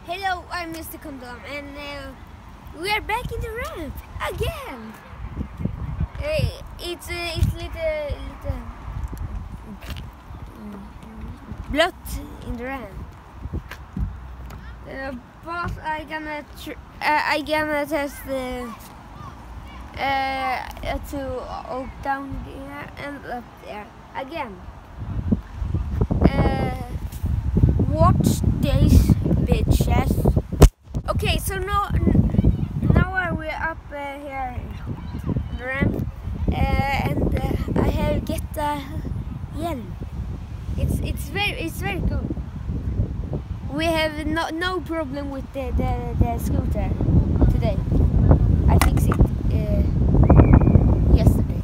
Hello, I'm Mr. Condom, and we are back in the ramp again. It's little blood in the ramp. But I gonna test to go down there and up there again. Watch this, bitches. Okay, so now we're up here in the ramp, and I have get the yellow. It's very good. We have no problem with the scooter today. I fixed it yesterday.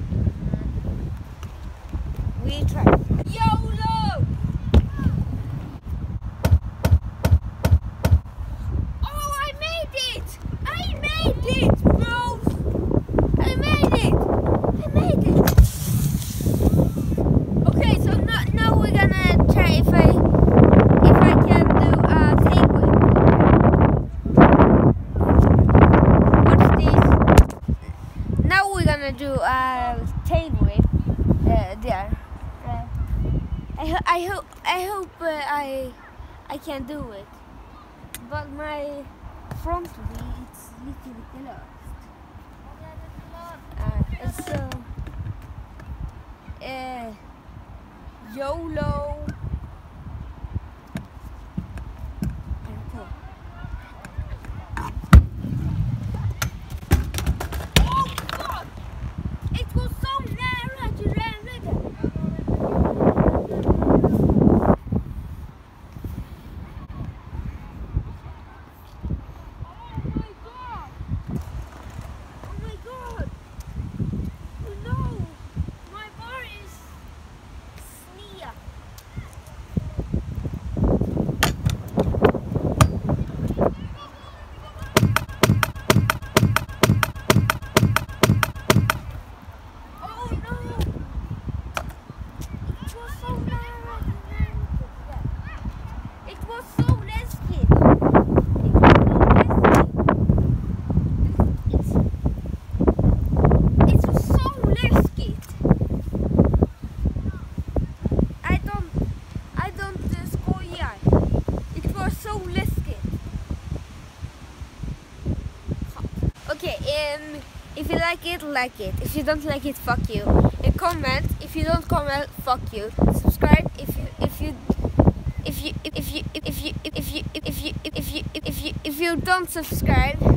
We tried. YOLO! Oh, I made it! I made it, bro! I made it! I made it! Okay, so now we're gonna try if I can do a tail whip. What's this? Now we're gonna do a tail whip there. I hope I can do it, but my front wheel it's little lost. So YOLO. Oh God! It was so narrow to land with it. Okay, if you like it, like it. If you don't like it, fuck you. Comment. If you don't comment, fuck you. Subscribe if you don't subscribe.